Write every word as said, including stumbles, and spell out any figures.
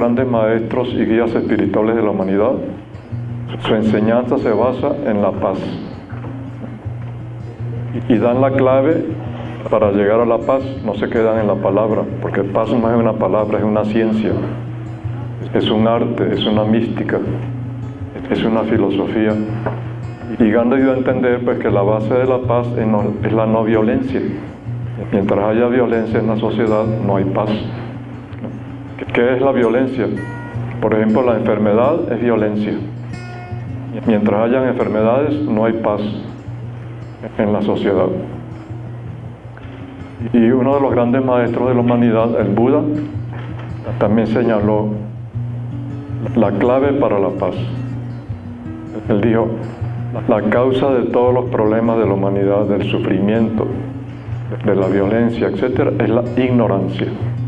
grandes maestros y guías espirituales de la humanidad, su enseñanza se basa en la paz. Y dan la clave para llegar a la paz, no se quedan en la palabra, porque paz no es una palabra, es una ciencia, es un arte, es una mística, es una filosofía. Y Gandhi dio a entender pues, que la base de la paz es, no, es la no violencia. Mientras haya violencia en la sociedad, no hay paz. ¿Qué es la violencia? Por ejemplo, la enfermedad es violencia. Mientras hayan enfermedades, no hay paz en la sociedad. Y uno de los grandes maestros de la humanidad, el Buda, también señaló la clave para la paz. Él dijo, la causa de todos los problemas de la humanidad, del sufrimiento, de la violencia, etcétera, es la ignorancia.